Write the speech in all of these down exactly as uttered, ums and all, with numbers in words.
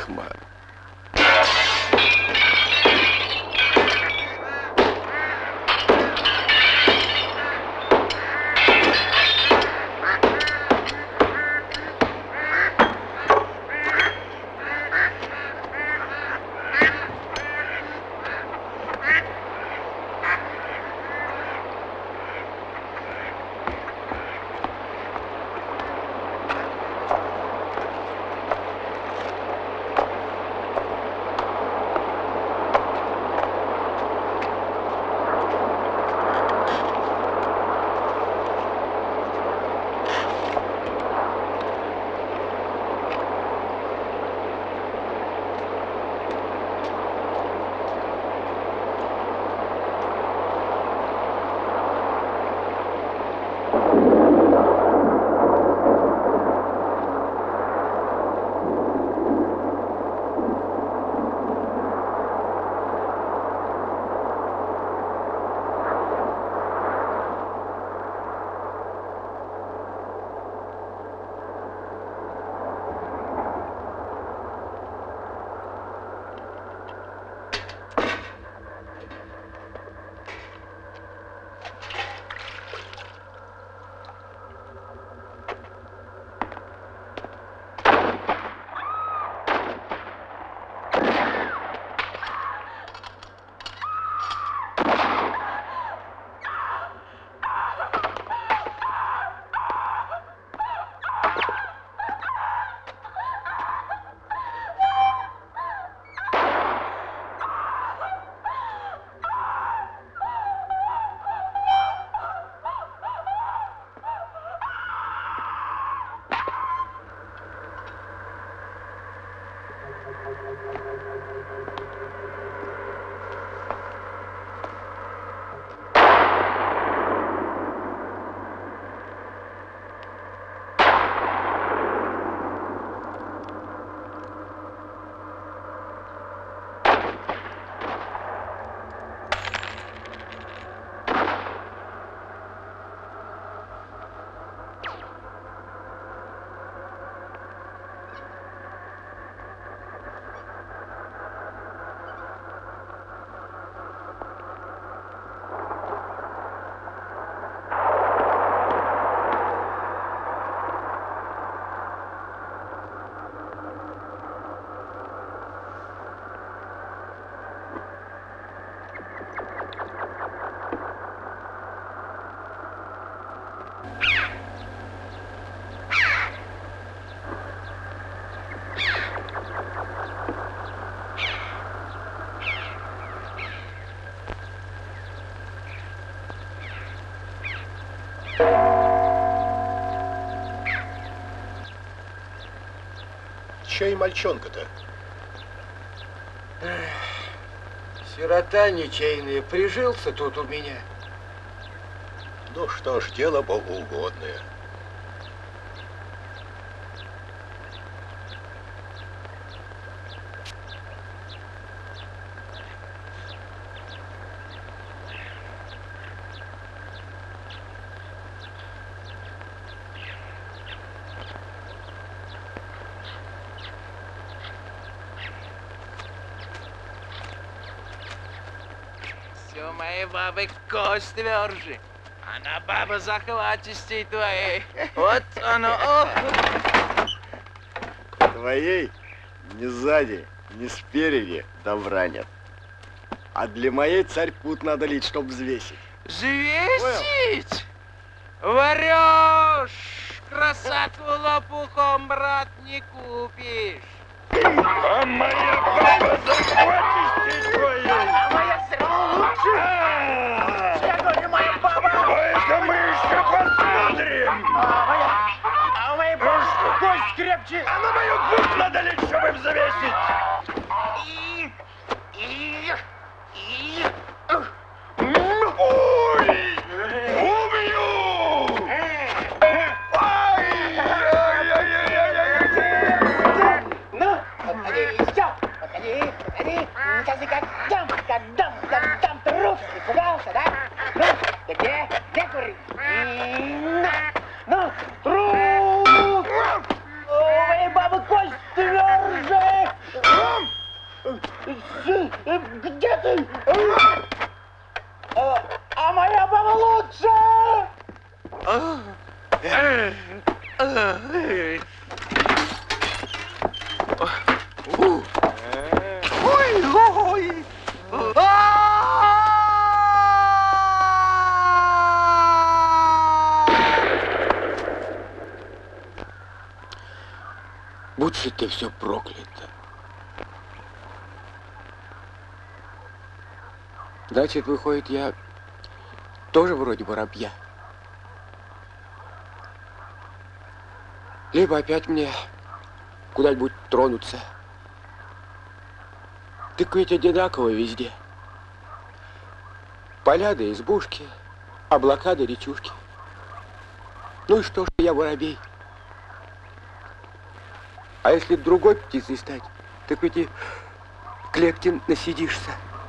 парикмахер. Чей мальчонка-то? Сирота ничейная, прижился тут у меня. Ну что ж, дело богоугодное. Моей бабы кость тверже. Она баба захватистей твоей. Вот оно. О. Твоей ни сзади, ни спереди добра нет. А для моей царь пут надо лить, чтоб взвесить. Взвесить? Врешь! Красоту лопухом, брат, не купишь. А моя баба захватистей твоей. А моя лучше. Я говорю, моя баба. Это мы еще посмотрим. А моя, а моя баба кость крепче. А на мою путь надо лить, чтобы взвесить. И, и, и. Ой! Убью! Ну, подходи, все, подходи, подходи. Сейчас и как дам, как дам, как дам, ты руку испугался, да? Ну, где, где курить? Ну, руку! Ой, баба, кость тверже! Где ты? А, а моя баба лучше! Ой-ой! Будь же ты все проклято. Значит, выходит, я тоже вроде воробья. Либо опять мне куда-нибудь тронуться. Так ведь одинаково везде. Поля да избушки, облака да речушки. Ну и что, что я воробей? А если другой птицей стать, так ведь и в клетке насидишься.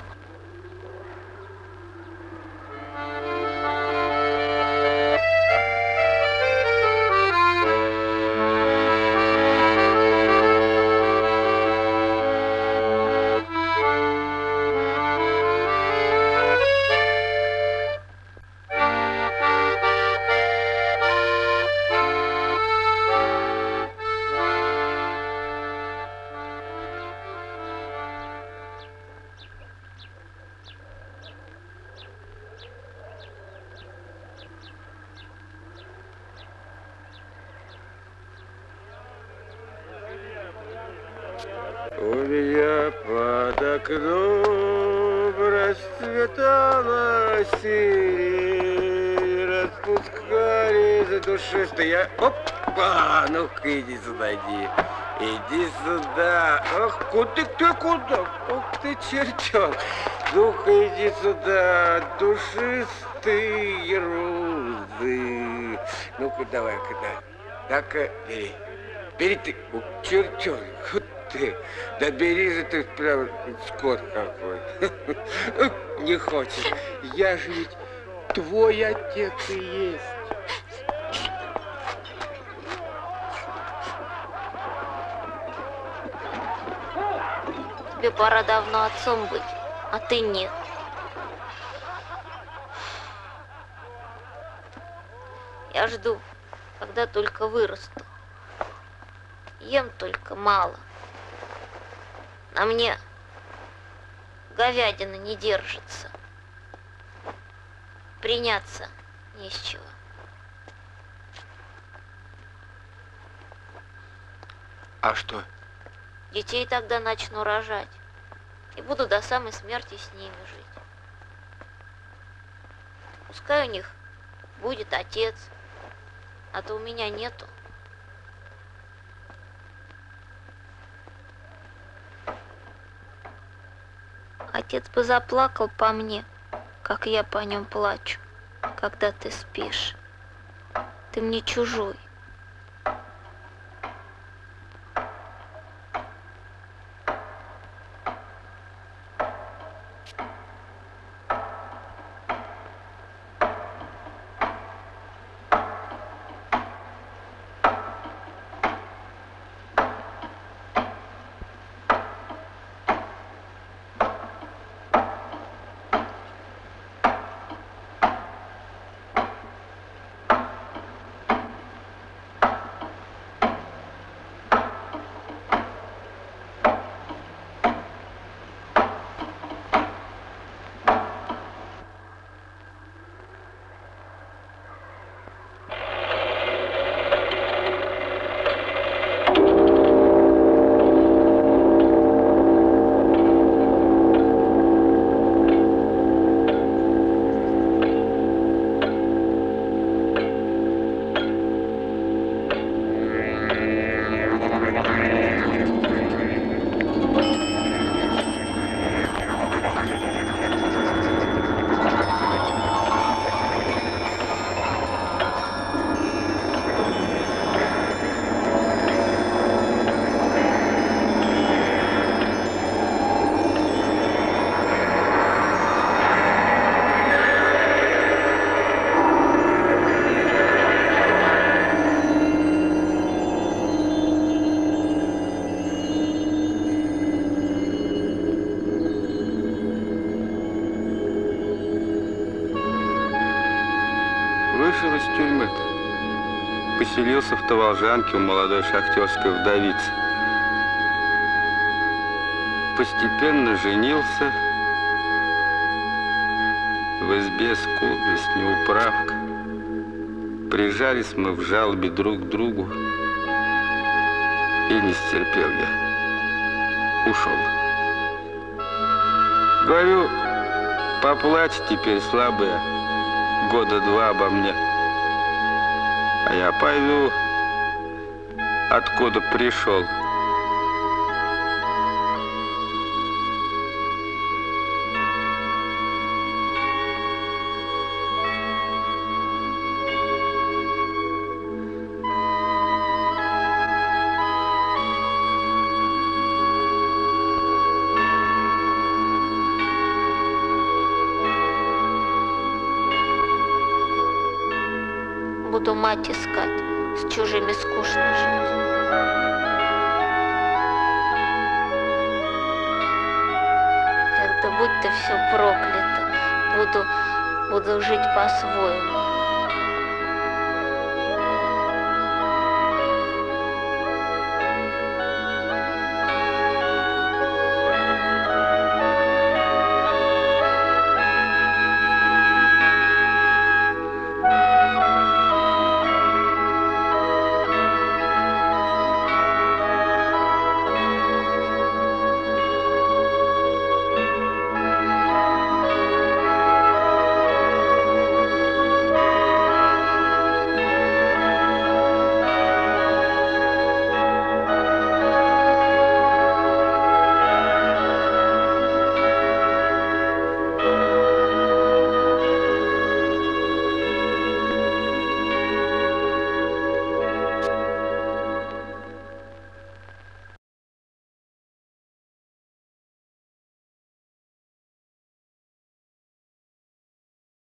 У меня под окном расцветала сирень, распускали душистые. Опа! Ну-ка, иди сюда, иди. Иди сюда. Ах, куда ты, куда? Ох ты, чертенок. Ну-ка, иди сюда, душистые розы. Ну-ка, давай-ка, да. Так-ка, бери. Бери ты, о, чертенок. Вот ты. Да бери же ты прям скот какой. Не хочешь. Я же ведь твой отец и есть. Тебе пора давно отцом быть, а ты нет. Я жду, когда только вырасту. Ем только мало. На мне говядина не держится. Приняться не с чего. А что? Детей тогда начну рожать. И буду до самой смерти с ними жить. Пускай у них будет отец, а то у меня нету. Отец бы заплакал по мне, как я по нем плачу, когда ты спишь. Ты мне чужой. из тюрьмы-то. Поселился в Таволжанке у молодой шахтерской вдовицы. Постепенно женился. В избе скудность, неуправка. Прижались мы в жалобе друг к другу. И не стерпел я. Ушел. Говорю, поплачь теперь слабая. Года два обо мне. А я пойду, откуда пришел. Буду мать искать, с чужими скучно жить. Когда будь-то все проклято, буду, буду жить по-своему.